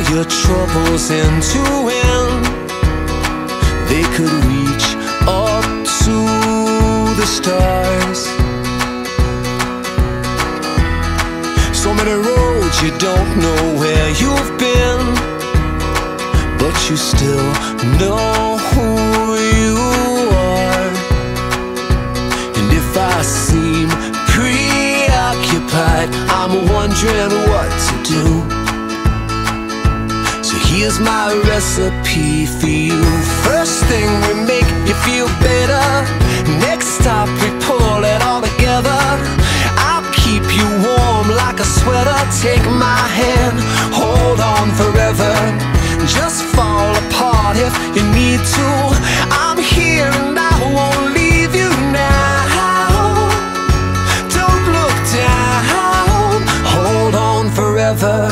your troubles end to end. They could reach up to the stars. So many roads you don't know where you've been, but you still know who you are. And if I seem preoccupied, I'm wondering what to do. So here's my recipe for you. First thing, we make you feel better. Next stop, we pull it all together. I'll keep you warm like a sweater. Take my hand, hold on forever. Just fall apart if you need to. I'm here and I won't leave you now. Don't look down, hold on forever.